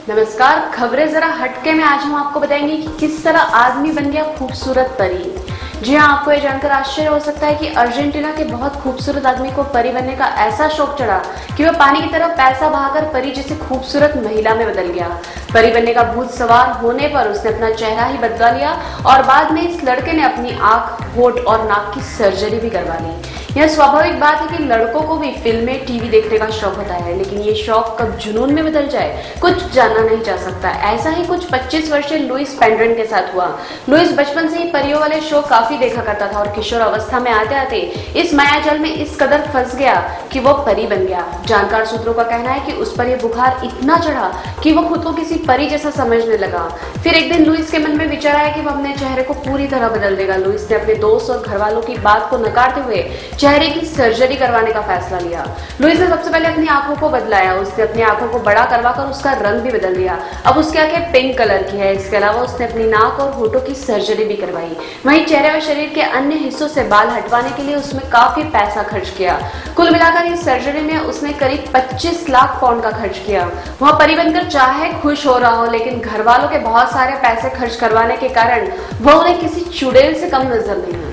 नमस्कार। खबरें जरा हटके में आज हम आपको बताएंगे कि किस तरह आदमी बन गया खूबसूरत परी। जी हाँ, आपको ये जानकर आश्चर्य हो सकता है कि अर्जेंटीना के बहुत खूबसूरत आदमी को परी बनने का ऐसा शौक चढ़ा कि वह पानी की तरह पैसा बहाकर परी जैसी खूबसूरत महिला में बदल गया। परी बनने का भूत सवार होने पर उसने अपना चेहरा ही बदला लिया और बाद में इस लड़के ने अपनी आंख, होठ और नाक की सर्जरी भी करवा ली। यह स्वाभाविक बात है कि लड़कों को भी फिल्में, टीवी देखने का शौक होता है, लेकिन ये शौक कब जुनून में बदल जाए कुछ जाना नहीं जा सकता। ऐसा ही कुछ 25 वर्षीय लुइस पेंड्रन के साथ हुआ। लुइस बचपन से ही परियों वाले शो काफी देखा करता था और किशोर अवस्था में आते आते इस मायाजाल में इस कदर फंस गया कि वो परी बन गया। जानकार सूत्रों का कहना है कि उस पर यह बुखार इतना चढ़ा कि वो खुद को किसी परी जैसा समझने लगा। फिर एक दिन लुइस के मन में विचार आया कि वो अपने चेहरे को पूरी तरह बदल देगा। लुइस ने अपने दोस्त और घर वालों की बात को नकारते हुए चेहरे की सर्जरी करवाने का फैसला लिया। लुइस ने सबसे पहले अपनी आंखों को बदलाया। उसने अपनी आंखों को बड़ा करवाकर उसका रंग भी बदल दिया। अब उसकी आंखें पिंक कलर की है। इसके अलावा उसने अपनी नाक और होठों की सर्जरी भी करवाई। वहीं चेहरे और शरीर के अन्य हिस्सों से बाल हटवाने के लिए उसमें काफी पैसा खर्च किया। कुल मिलाकर इस सर्जरी में उसने करीब 25 लाख पाउंड का खर्च किया। वह परी बनकर चाहे खुश हो रहा हो, लेकिन घर वालों के बहुत सारे पैसे खर्च करवाने के कारण वह उन्हें किसी चुड़ैल से कम नजर नहीं आया।